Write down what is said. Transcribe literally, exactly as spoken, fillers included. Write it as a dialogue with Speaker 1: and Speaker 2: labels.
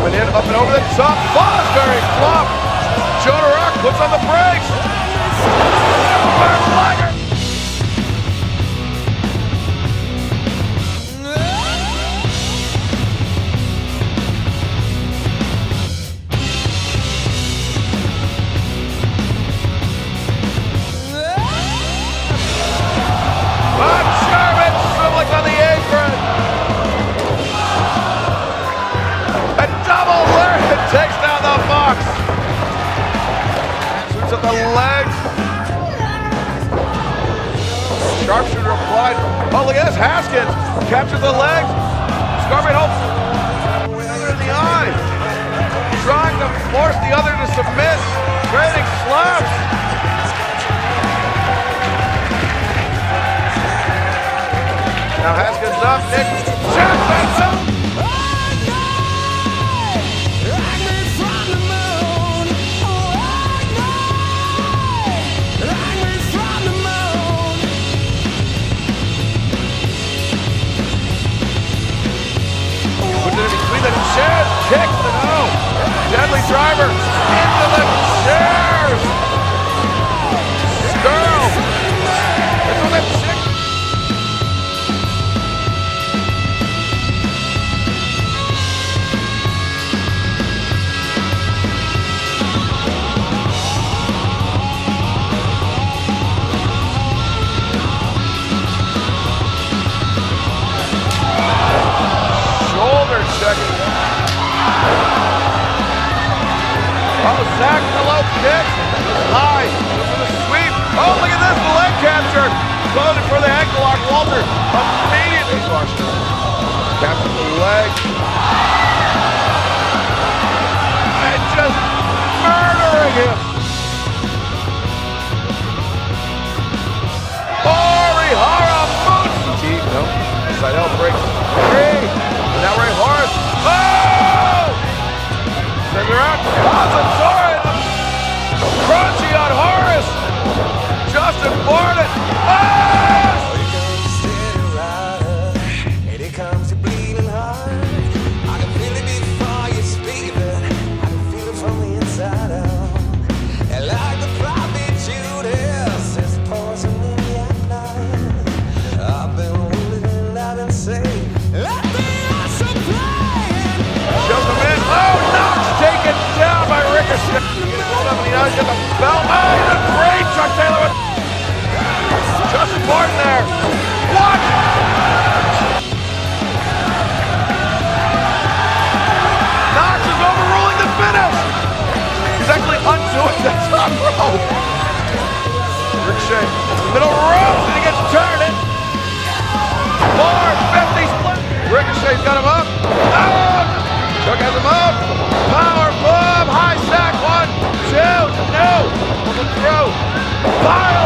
Speaker 1: Coming in, up and over the top. Fosbury flop. Jonah Rock puts on the brakes. Burn Liger. Bob Sherman swiveling on the apron. A double lariat takes down the Fox. Shoots at the legs. Sharpshooter applied. Oh, look at this. Haskins captures the legs. Scarman hopes. Other in the eye. Trying to force the other to submit. Trading slaps. Now Haskins up, Nick Jackson up. Puts it in between the chairs, kick, no. Deadly driver into the chairs. Skrull. That's what that chick. Second. Oh, Zach, the low kick. High. Goes for the sweep. Oh, look at this. The leg capture. Closing for the ankle lock. Walter immediately watched it. Captures the leg. And just murdering him. Orihara moves. No. Seidel breaks three. Now Ray Horace. Oh! Sends her out. Kazatora. Crunchy on Horace. Justin Barnett. Oh! And it comes to bleeding hard. I can feel it before you speak it. I can feel it from the inside out. And like the prophet Judas, it's poison in the night. I've been wounded and I've been saved. Taken down by Ricochet. He gets rolled up and he now gets the belt. Oh, he's a great Chuck Taylor. Justin Barton there. What? Knox is overruling the finish. He's actually undoing the top rope. Ricochet, middle rope, and he gets turned in. four fifty split. Ricochet's got him up. Oh! Chuck has him up. Power bomb. High sack. One, two, no. Throw. Fire.